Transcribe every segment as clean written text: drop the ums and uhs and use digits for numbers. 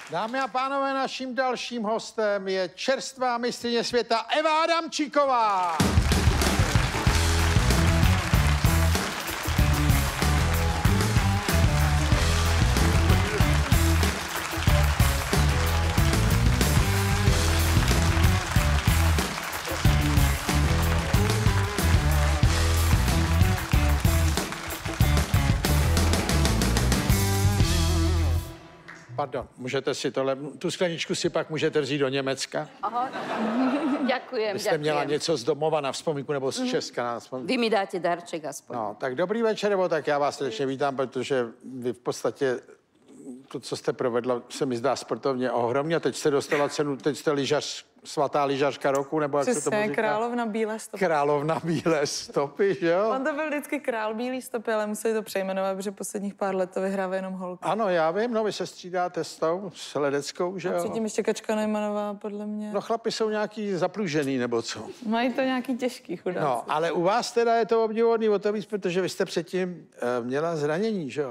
Dámy a pánové, naším dalším hostem je čerstvá mistryně světa Eva Adamčíková. Pardon, můžete si tu skleničku si pak můžete vzít do Německa? Aha, ďakujem, Vy jste měla něco z domova na vzpomínku nebo z Česka na vzpomínku? Vy mi dáte darček aspoň. No, tak dobrý večer, nebo tak já vás srdečně vítám, protože vy v podstatě to, co jste provedla, se mi zdá sportovně ohromně. A teď jste dostala cenu, teď jste lyžař, svatá lyžařka roku, nebo jak se to říká? Královna bílé stopy. Královna bílé stopy, že jo? On to byl vždycky král bílé stopy, ale museli to přejmenovat, protože posledních pár let to vyhrává jenom holky. Ano, já vím, no vy se střídáte s tou, s Ledeckou, že jo? A předtím ještě Kačka Nejmanová, podle mě. No chlapi jsou nějaký zapružený, nebo co? Mají to nějaký těžký chudáci. No, ale u vás teda je to obdivuhodný o to víc, protože vy jste předtím měla zranění, že jo?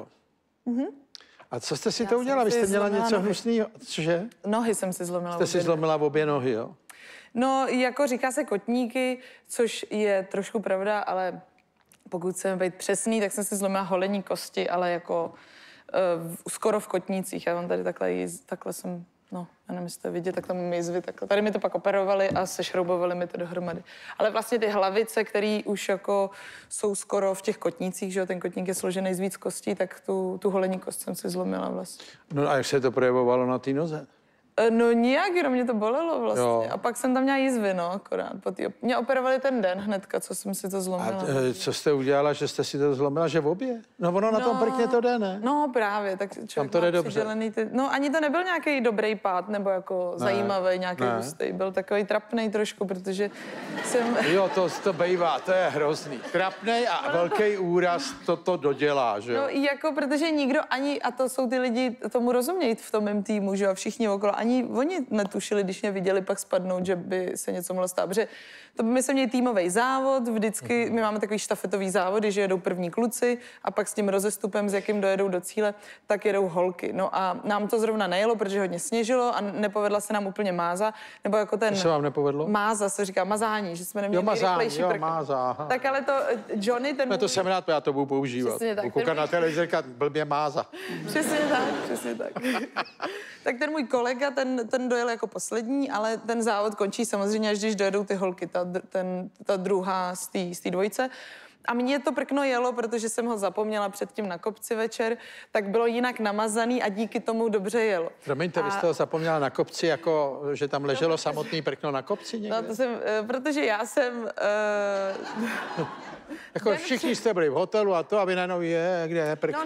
A co jste si to udělala? Vy jste měla něco hnusného? Cože? Nohy jsem si zlomila. Jste si zlomila obě nohy, jo? No, jako říká se kotníky, což je trošku pravda, ale pokud chceme být přesný, tak jsem si zlomila holení kosti, ale jako skoro v kotnících. Já mám tady takhle jsem, no, já nevím, jestli to vidět, tak tam mám jizvy, takhle. Tady mi to pak operovali a sešroubovali mi to dohromady. Ale vlastně ty hlavice, které už jako jsou skoro v těch kotnících, že jo, ten kotník je složený z víc kostí, tak tu holení kost jsem si zlomila vlastně. No a jak se to projevovalo na té noze? No nijak, jenom mě to bolelo vlastně. Jo. A pak jsem tam měla jizvy, no, akorát. Mě operovali ten den hnedka, co jsem si to zlomila. A co jste udělala, že jste si to zlomila, že v obě? No ono na tom prkně to jde, ne? No právě, tak člověk to jde má dobře. přidělený No ani to nebyl nějaký dobrý pád, nebo jako zajímavý, nějaký hustý. Byl takový trapnej trošku, protože jsem... Jo, to bejvá, to je hrozný. Trapnej a velký úraz to dodělá, že jo? No jako, protože nikdo ani, a to jsou ty lidi, tomu rozumějí v tom mém týmu, že jo, všichni okolo, ani oni netušili, když mě viděli pak spadnout, že by se něco mohlo stát. Protože my jsme měli týmový závod, vždycky my máme takový štafetový závody, že jedou první kluci a pak s tím rozestupem, s jakým dojedou do cíle, tak jedou holky. No a nám to zrovna nejelo, protože hodně sněžilo a nepovedla se nám úplně máza, nebo jako ten... Co se vám nepovedlo? Máza se říká, mazání, že jsme neměli nejrychlejší prkno. máza, aha. Tak ale to Johnny, ten... No to jsem rád, já to budu používat. Přesně tak. Koukat na televizorka, blbě máza. Přesně tak. Tak ten můj kolega, ten dojel jako poslední, ale ten závod končí samozřejmě, až když dojedou ty holky, ta druhá z té dvojce. A mně to prkno jelo, protože jsem ho zapomněla předtím na kopci večer, tak bylo jinak namazaný a díky tomu dobře jelo. Promiňte, vy jste ho zapomněla na kopci, jako že tam leželo samotný prkno na kopci někde? No to jsem, protože já jsem... Jako všichni jste byli v hotelu a to, aby najednou kde je prkno?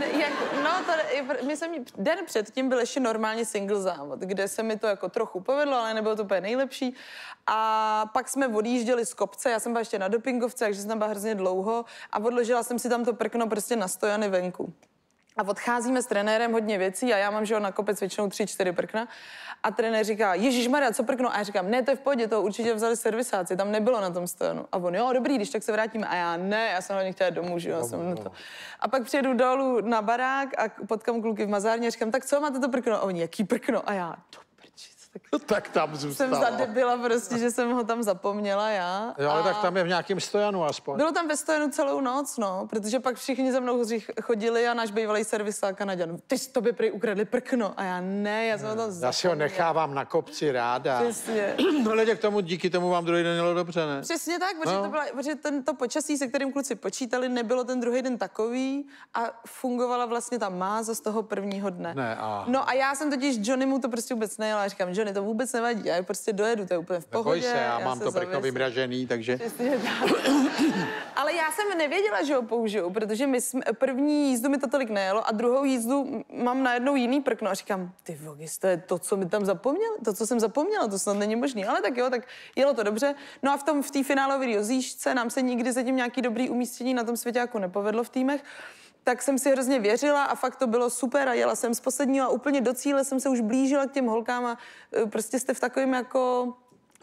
Den předtím byl ještě normálně single závod, kde se mi to jako trochu povedlo, ale nebylo to úplně nejlepší. A pak jsme odjížděli z kopce, já jsem byla ještě na dopingovce, takže jsem tam byla hrozně dlouho a odložila jsem si tam to prkno prostě na stojany venku. A odcházíme s trenérem hodně věcí a já mám, že ho na kopec většinou 3-4 prkna. A trenér říká, ježišmarja, co prkno? A já říkám, ne, to je v pohodě, to určitě vzali servisáci, tam nebylo na tom stojanu. A on, jo, dobrý, když tak se vrátíme. A já, ne, já jsem hodně chtěla domů, že jo, jsem na to. A pak přijedu dolů na barák a potkám kluky v mazárně a říkám, tak co, máte to prkno? A oni, jaký prkno? A já, tak tam zůstalo. Jsem zadebila prostě, že jsem ho tam zapomněla já. Jo, ale tak tam je v nějakém stojanu aspoň. Bylo tam ve stojanu celou noc, no, protože pak všichni za mnou chodili a náš bývalý servisák Kanaďan, ty jsi tobě prý ukradli prkno. A já ne, já jsem ho tam zapomněla. Já si ho nechávám na kopci ráda. Přesně. No, díky tomu vám druhý den mělo dobře, ne? Přesně tak, protože to počasí, se kterým kluci počítali, nebylo ten druhý den takový a fungovala vlastně ta máza z toho prvního dne. No a já jsem totiž Johnnymu to prostě vůbec nejela a říkám, Johnny, to vůbec nevadí, já prostě dojedu, to je úplně v pohodě. Neboj se, já mám to prkno vymražený, takže... Ale já jsem nevěděla, že ho použiju, protože první jízdu mi to tolik nejelo a druhou jízdu mám najednou jiný prkno a říkám, ty vogis, to je to, co mi tam zapomněl, to, co jsem zapomněla, to snad není možný, ale tak jo, tak jelo to dobře. No a v té finálové rozjížďce nám se nikdy zatím nějaký dobrý umístění na tom svěťáku nepovedlo v týmech. Tak jsem si hrozně věřila a fakt to bylo super a jela jsem z posledního a úplně do cíle jsem se už blížila k těm holkám a prostě jste v takovém jako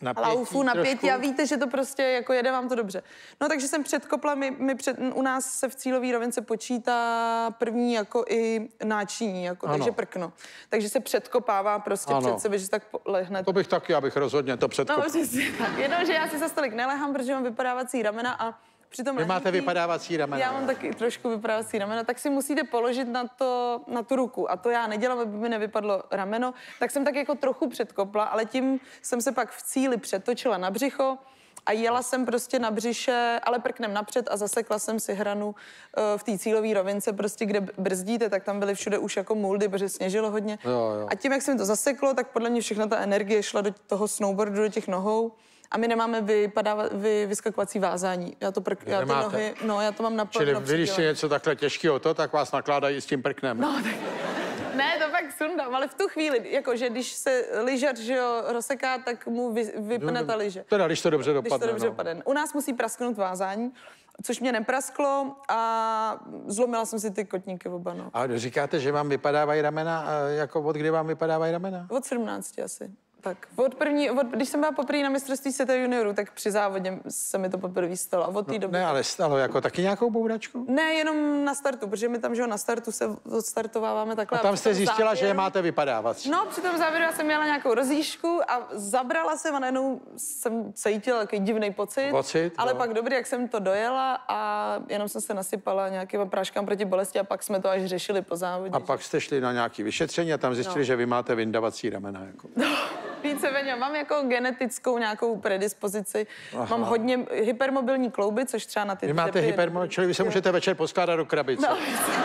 laufu, napětí trošku. a víte, že to prostě jako jede vám to dobře. No takže jsem předkopla, u nás se v cílové rovince počítá první jako i náčiní, jako, takže prkno. Takže se předkopává prostě před sebe, že tak lehne. To bych taky, abych rozhodně to předkopal. No přesně tak, jenomže já si za stolik nelehám, protože mám vypadávací ramena a přitom Vy máte vypadávací ramena. Já mám taky trošku vypadávací ramena, tak si musíte položit na tu ruku. A to já nedělám, aby mi nevypadlo rameno. Tak jsem tak jako trochu předkopla, ale tím jsem se pak v cíli přetočila na břicho a jela jsem prostě na břiše, ale prknem napřed a zasekla jsem si hranu v té cílové rovince, prostě kde brzdíte, tak tam byly všude už jako muldy, protože sněžilo hodně. Jo. A tím, jak se mi to zaseklo, tak podle mě všechna ta energie šla do toho snowboardu, do těch nohou. A my nemáme vyskakovací vázání. Já ty nohy, já to mám naplno. Čili vy, když si něco takhle těžkého tak vás nakládají s tím prknem. No, tak... Ne, to pak sundám, ale v tu chvíli, jakože když se lyžař, že jo, rozseká, tak mu vypne ta lyže. Teda, když to dobře dopadne. Když to dobře dopadne. U nás musí prasknout vázání, což mě neprasklo a zlomila jsem si ty kotníky oba, no. A říkáte, že vám vypadávají ramena, jako od kdy vám vypadávají ramena? Od 17 asi. Tak, když jsem byla poprvé na mistrovství světa juniorů, tak při závodě se mi to poprvé stalo. A od té doby... Ne, ale stalo jako taky nějakou bouračku? Ne, jenom na startu, protože my tam, že na startu se odstartováváme takhle. A tam jste zjistila, že je máte vypadávat. No, při tom závěru já jsem měla nějakou rozjížďku a zabrala jsem a najednou jsem cítila takový divný pocit. Ale pak dobrý, jak jsem to dojela a jenom jsem se nasypala nějakýma práškám proti bolesti a pak jsme to až řešili po závodě. A pak jste šli na nějaké vyšetření a tam zjistili, že vy máte vyndavací ramena. Jako. Víceméně, mám jako genetickou nějakou predispozici. Mám hodně hypermobilní klouby, což třeba na ty vy máte hypermobilní, čili vy se můžete večer poskládat do krabice. No.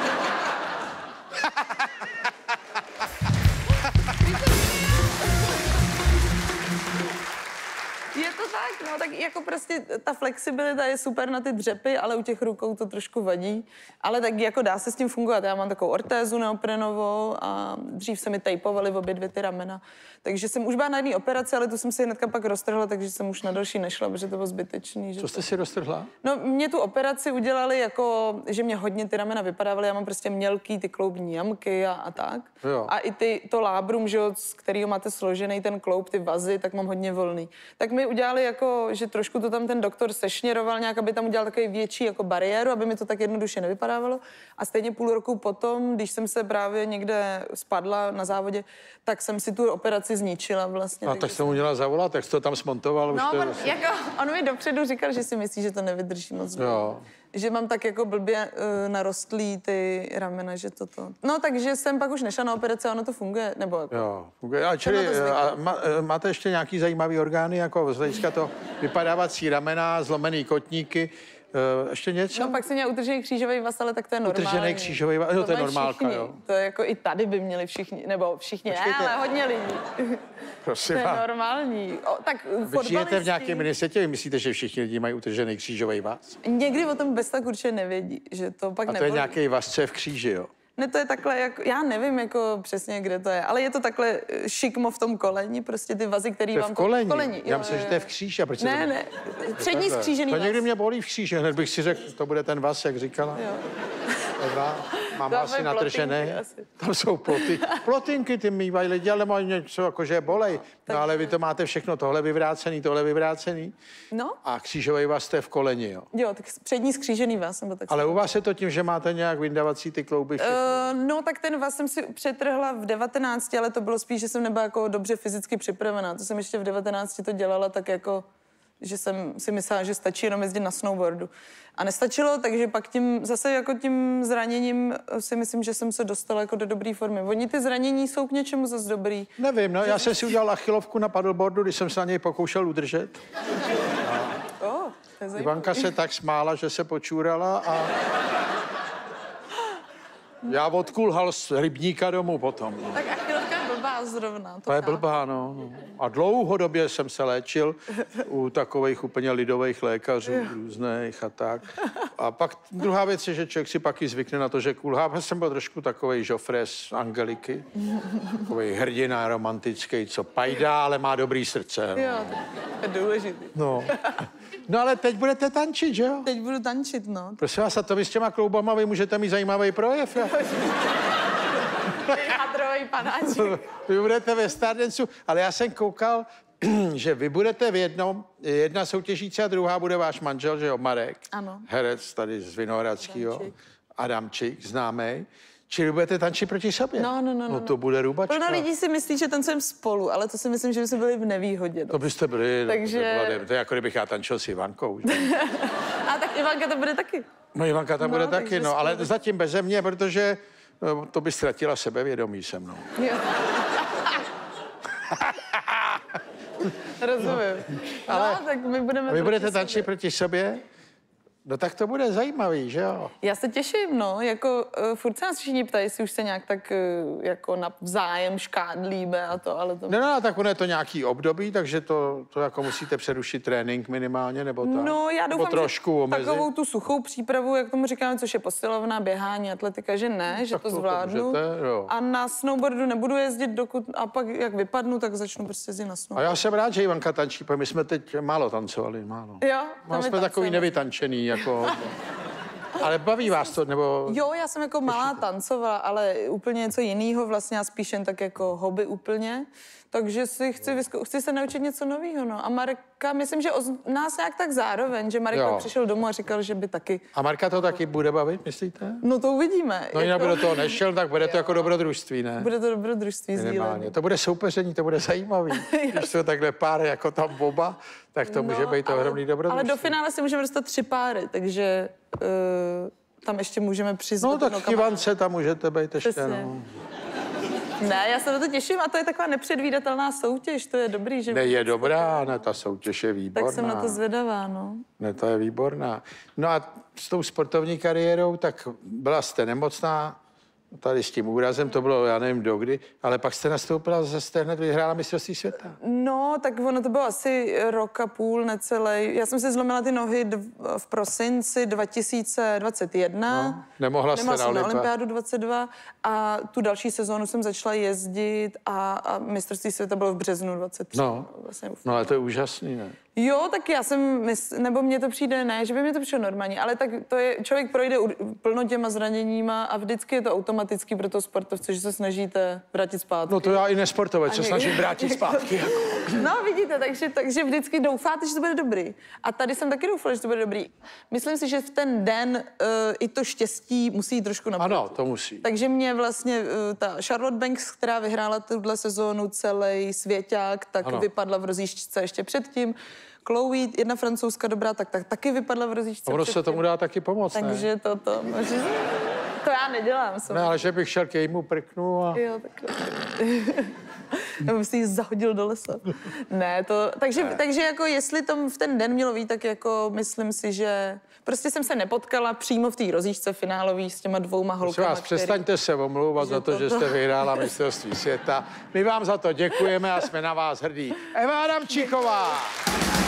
Je to tak, no, tak jako prostě ta flexibilita je super na ty dřepy, ale u těch rukou to trošku vadí. Ale tak jako dá se s tím fungovat. Já mám takovou ortézu neoprenovou a dřív se mi tejpovaly obě dvě ty ramena. Takže jsem už byla na jedné operaci, ale tu jsem si hnedka pak roztrhla, takže jsem už na další nešla, protože to bylo zbytečný. Že co jste si roztrhla? No, mě tu operaci udělali jako, že mě hodně ty ramena vypadávaly, já mám prostě mělký ty kloubní jamky a tak. Jo. A i to lábrum, že z kterého máte složený ten kloub, ty vazy, tak mám hodně volný. Tak mi udělali jako, že trošku to tam ten doktor sešněroval nějak, aby tam udělal takový větší jako bariéru, aby mi to tak jednoduše nevypadávalo. A stejně půl roku potom, když jsem se právě někde spadla na závodě, tak jsem si tu operaci zničila vlastně. A tak jsem mu měla zavolat, jak jsi to tam smontoval. No, on mi dopředu říkal, že si myslí, že to nevydrží moc. Jo. Že mám tak jako blbě narostlý ty ramena, že toto. No, takže jsem pak už nešla na operaci a ono to funguje, nebo jako... Jo, funguje. A čili máte ještě nějaký zajímavý orgány, jako z hlediska to vypadávací ramena, zlomený kotníky, ještě něco? No, pak jsem měla utržený křížový vaz, ale tak to je normální. Utržený křížový vaz, to je normálka, všichni. jo. To je jako i tady by měli všichni, nebo všichni, ne, ale hodně lidí. Prosím to je vás. normální. Tak Vy žijete v nějakém světě, vy myslíte, že všichni lidi mají utržený křížový vaz? Někdy o tom bez tak určitě nevědí, že to pak nebolí. A to je nějaký vaz, co je v kříži, jo? Ne, to je takhle, jako, já nevím jako přesně, kde to je, ale je to takhle šikmo v tom koleni, prostě ty vazy, který vám... V koleni? V koleni. Já myslím, že to je v kříži. A proč ne, přední skřížený vaz. vaz. To někdy mě bolí v kříži, hned bych si řekl, to bude ten vaz, jak říkala. Jo. Dobrá, mám asi natržené. Tam jsou plotinky, ty mývají lidi, ale mají něco jakože bolej. No ale vy to máte všechno, tohle vyvrácený. No. A křížový vaz to je v koleni, jo? Jo, tak přední skřížený vaz. Nebo tak ale u vás je to tím, že máte nějak vyndavací ty klouby? No, tak ten vaz jsem si přetrhla v 19, ale to bylo spíš, že jsem nebyla jako dobře fyzicky připravená. To jsem ještě v 19 to dělala tak jako, že jsem si myslela, že stačí jenom jezdit na snowboardu. A nestačilo, takže pak tím zraněním si myslím, že jsem se dostala jako do dobré formy. Oni ty zranění jsou k něčemu zase dobrý. Nevím, no, já jsem si udělal achilovku na paddleboardu, když jsem se na něj pokoušel udržet. Ivanka se tak smála, že se počůrala a já odkulhal z rybníka domů potom. No. Tak achilovka je blbá zrovna. To je blbá, no. A dlouhodobě jsem se léčil u takových úplně lidových lékařů různých a tak. A pak druhá věc je, že člověk si pak i zvykne na to, že kulhá. Já jsem byl trošku takovej Joffre z Angeliky. Takovej hrdina romantický, co pajdá, ale má dobrý srdce. No. Jo, to je důležitý. No ale teď budete tančit, že jo? Teď budu tančit, no. Prosím vás, a to vy s těma kloubama, vy můžete mít zajímavý projev, jo? Hadrový panáček. Vy budete ve Stardancu, ale já jsem koukal, že vy budete v jednom, jedna soutěžící a druhá bude váš manžel, že jo, Marek. Ano. Herec tady z Vinohradského. Adamčík, známej. Čili budete tančit proti sobě? No to bude růbačka. Plno lidí si myslí, že tancujeme spolu, ale to si myslím, že bychom byli v nevýhodě. To byste byli, Takže... to je jako kdybych já tančil s Ivankou. Že? A tak Ivanka to bude taky. No Ivanka tam bude taky, no, ale zatím beze mě, protože to by ztratila sebevědomí se mnou. Jo. Rozumím. Ale no, tak my budeme... Vy budete tančit proti sobě? No tak to bude zajímavý, že jo? Já se těším, no, jako furt se nás všichni ptají, jestli už se nějak tak jako navzájem škádlíme a to, ale to... No, tak ono je to nějaký období, takže to jako musíte přerušit trénink minimálně, nebo tak? No, já doufám, trošku že omezit. takovou tu suchou přípravu, jak tomu říkáme, což je posilovna, běhání, atletika, že ne, že to zvládnu. Můžete, jo. A na snowboardu nebudu jezdit, dokud, a pak jak vypadnu, tak začnu prostě jezdit na snowboardu. A já jsem rád, že Ivanka tančí, protože my jsme teď málo tancovali, málo. Jo, no, jsme takový nevytančený, jako... Ale baví vás to, nebo... Jo, já jsem jako malá tancovala, ale úplně něco jiného, vlastně já spíš jen tak jako hobby úplně. Takže si chci se naučit něco nového, no. A Marka, myslím, že nás nějak tak zároveň, že Marek přišel domů a říkal, že by taky... A Marka to taky bude bavit, myslíte? No to uvidíme. No jinak by do toho nešel, tak bude to jako dobrodružství, ne? Bude to dobrodružství sdílené. To bude soupeření, to bude zajímavý. Když jsou takhle pár jako tam oba, tak to může být ohromný dobrodružství. Ale do finále si můžeme dostat 3 páry, takže tam ještě můžeme přizvat. No tak v Ivance tam můžete být ještě, no. Ne, já se na to těším a to je taková nepředvídatelná soutěž, to je dobrý, že... Ne, je dobrá, ne, ta soutěž je výborná. Tak jsem na to zvědavá, no. Ne, to je výborná. No a s tou sportovní kariérou, tak byla jste nemocná, tady s tím úrazem, to bylo, já nevím dokdy, ale pak jste nastoupila, jste hned vyhrála mistrovství světa. No, tak ono to bylo asi rok a půl, necelý. Já jsem si zlomila ty nohy v prosinci 2021. No, nemohla jste na olympiádu 22 a tu další sezónu jsem začala jezdit a mistrovství světa bylo v březnu 23. No, vlastně no ale to je úžasný, ne? Jo, tak já jsem, nebo mně to přijde, ne, že by mi to přišlo normální, ale tak to je, člověk projde plno těma zraněníma a vždycky je to automatický pro toho sportovce, že se snažíte vrátit zpátky. No to já i nesportovec se snažím vrátit zpátky. Jako. No vidíte, takže vždycky doufáte, že to bude dobrý. A tady jsem taky doufala, že to bude dobrý. Myslím si, že v ten den i to štěstí musí trošku naproti. Ano, to musí. Takže mě vlastně ta Charlotte Banks, která vyhrála tuhle sezónu celý svěťák, tak vypadla v rozjížďce ještě předtím. Chloe, jedna francouzská dobrá, tak taky vypadla v rozjížďce. Ono se tomu dá taky pomoct, takže ne? to já nedělám. Ne, ale že bych šel k jejímu prknu a... Jo, takhle. Nebo si ji zahodil do lesa. Ne, takže jako jestli to v ten den mělo být, tak jako myslím si, že prostě jsem se nepotkala přímo v té rozjížďce finálový s těma 2 holkama. Vás přestaňte se omlouvat za to, že jste vyhrála mistrovství světa. My vám za to děkujeme a jsme na vás hrdí. Eva Adamčíková!